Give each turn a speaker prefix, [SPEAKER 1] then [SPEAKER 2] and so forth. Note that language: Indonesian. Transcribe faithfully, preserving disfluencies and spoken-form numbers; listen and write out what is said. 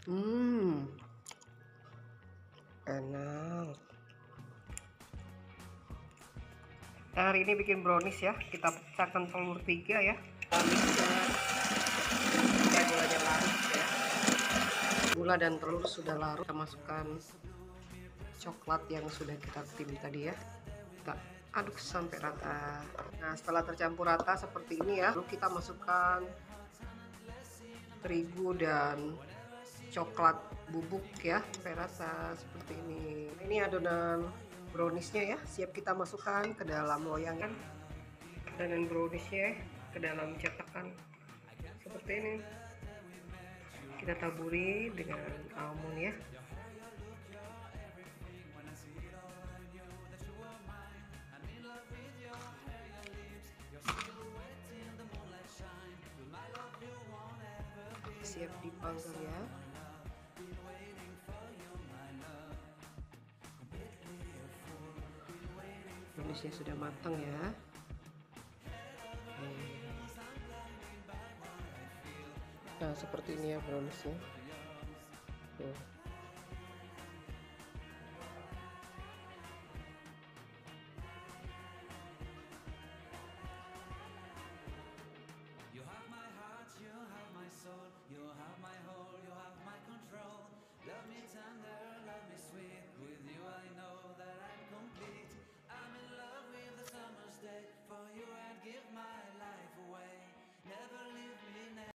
[SPEAKER 1] Hmm, enak. Nah, hari ini bikin brownies ya. Kita pecahkan telur tiga ya. Kita gulanya larut ya. Gula dan telur sudah larut. Kita masukkan coklat yang sudah kita tim tadi ya. Kita aduk sampai rata. Nah, setelah tercampur rata seperti ini ya, lalu kita masukkan terigu dan coklat bubuk ya sampai rata seperti ini. Ini adonan browniesnya ya, siap kita masukkan ke dalam loyangan. Adonan browniesnya ke dalam cetakan seperti ini. Kita taburi dengan almond ya. Siap dipanggang ya. Browniesnya sudah matang ya. Nah, seperti ini ya browniesnya. Tuh.